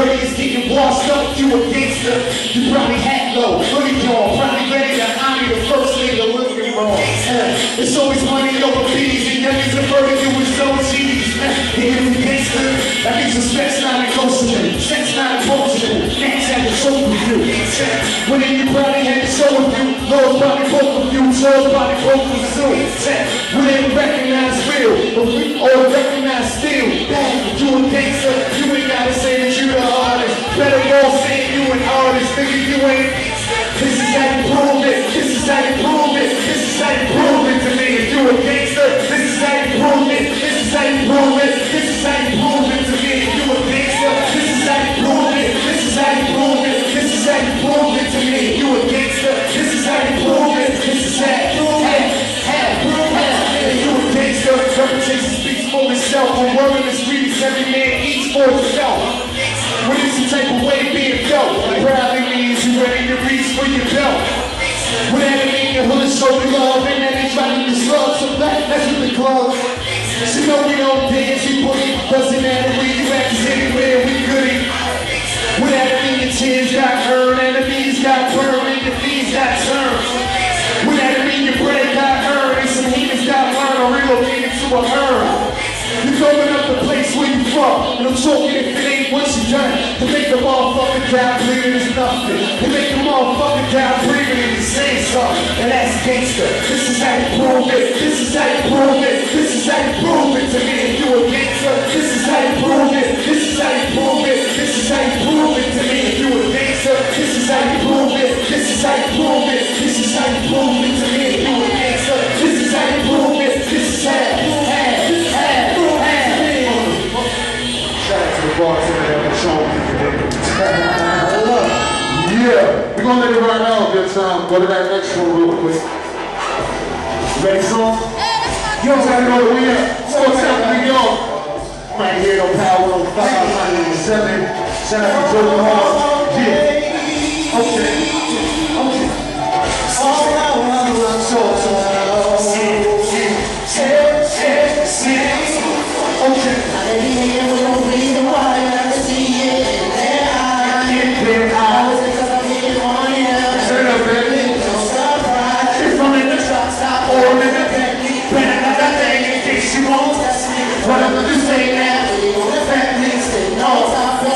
dirty is getting washed up. You a gangster, you probably hat low, hoodie on, probably ready to honor the first nigga looking wrong. It's always money over bees, and youngins averted you with so cheese. You're a gangster, that means respect's not negotiable, sex not approachable, next have to show with you. When you probably had to show with you, Lord's probably both of you, Lord's probably both of you. We didn't recognize real, but we all recognize still. You a gangster, you ain't gotta say that you the artist. Better go say you an artist, nigga, you ain't. This is how you prove it, this is how you prove it, this is how you prove it to me. If you a gangster, this is how you prove it, this is how you prove it, this is how you prove it to me. If you a gangster, this is how you prove it, this is how you prove it, this is how you prove it to me. If you a gangster, this is how you prove it, this is how you prove it. If you a gangster, reputation speaks for itself. A word in the streets, every man eats for himself. When it's the type of way being felt, it probably means you ready to reach for your belt. When that mean your hood show you love, and then they try to disrupt some back, that's what the club. You know we don't dance, we put it, doesn't matter where you at, cause anywhere we goody. When that mean your tears got earned, enemies got burned, and your fees got turned. When that mean your bread got earned, and some heathens got learned, or relocated to a herd. You're going up the place where you from, and I'm talking if it ain't what you done. To make the motherfucker die breathing is nothing. To make the motherfucker die breathing and say something, and that's gangster. This is how you prove it, this is how you prove it, this is how you prove it to me. If you a gangster, this is how you prove it, this is how you prove it, this is how you prove it to me. If you a gangster, this is how you prove it, this is how you prove it, this is how you prove it to me. If you a gangster, this is how you prove it, this is how you prove it. Yeah, we're gonna let it run out this time. Go to that next one real quick. Ready, song? You don't have to know the winner. What's up, New York? Right here on Power 105, 987. Shout out to Jordan Hall. Yeah. Okay. Whatever you say now, that means that no,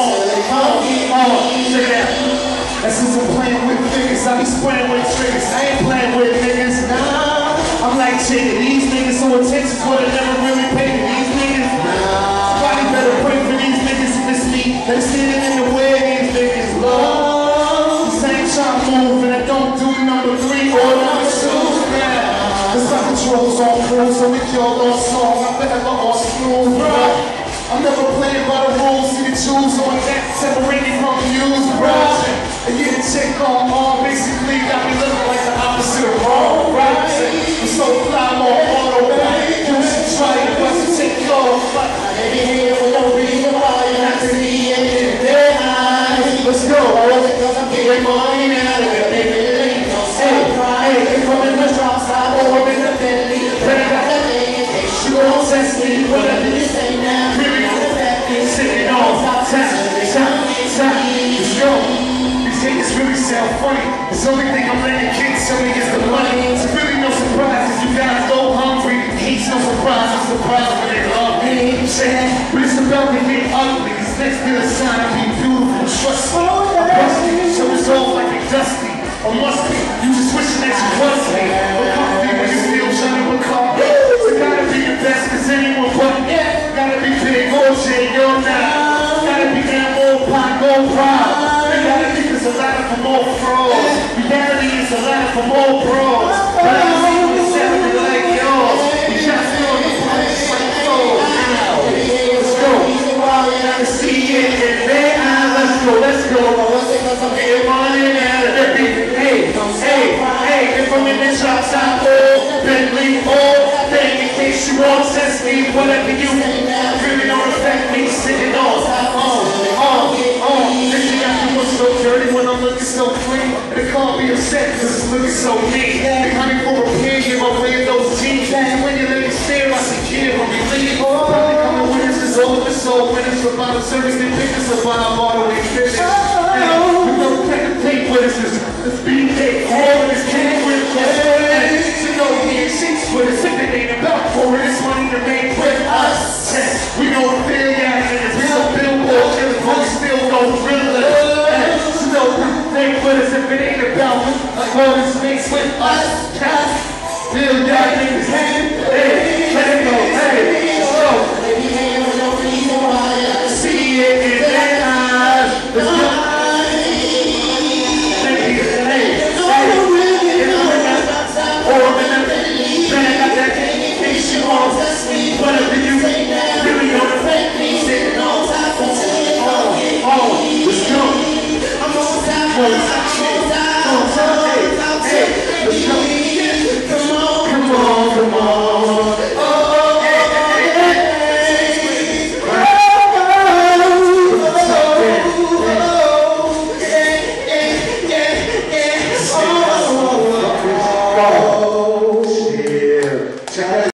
check it out. That's since I'm playing with niggas, I be spraying with triggers. I ain't playing with niggas, nah. I'm like chicken, these niggas so intense is what I never really paid for these niggas. Somebody better pray for these niggas if it's me. They're standing in the way of these niggas, love. This ain't trying to move and I don't do number 3 or number 2. Cause my control's on full, so if y'all lost song, I better on smooth, bruh. I'm never playing by the rules, see the jewels on that, separated from views, bruh. And get a check on all, basically got me looking like the opposite of wrong, right? I'm so fly, more automatic, you should try it, but you take off. Every here with no reason why you're not to see it in their eyes. Let's go, cause I'm getting money now, they're gonna make it late. Hey, if I'm in the drop stop or I'm in the Bentley, then I got that thing in case you won't test me. Whatever you say now, really not the fact is sitting on top, let's go. These niggas really sound funny. It's the only thing I'm letting kids tell me is the money. It's really no surprise if you guys go hungry. He's no surprise, it's surprise when they love me. But it's about to get ugly. Cause next to the sign of being beautiful, trust me. I'm busty, so it's all like a dusty. Or must be, you just wishing that you was me. But comfy when you still trying to become. So gotta be the best, cause anyone but gotta be big, or shit, you're not. Gotta be damn old pot, no pride. You gotta be, there's a lot of more pros. Reality is a lot of more pros. But I see what it's sounding like yours. You just feel the place like yours. Let's go. I see it in their eyes. Let's go. I'm getting money out of that beat. Hey, if I'm in the shop, stop, Bentley, then in case you won't test me, whatever you really don't affect me, sitting on. Listen, I feel so dirty when I'm looking so clean. They can't be upset because it's looking so mean. They coming for a pin, give away those jeans. And when you let me stare, I see kid when we leave. Probably coming with us, it's over. so when it's about a service, they think it's about all the way finished. We don't take with us, the speed take all this cake with us. So no, he ain't sheets with us, if it ain't about for it, it's money to make with us. We know the feel, yeah, niggas, we don't billboard killers, but we still go thrillers. So no, take with us, if it ain't about all this space with us. Feel, yeah, niggas,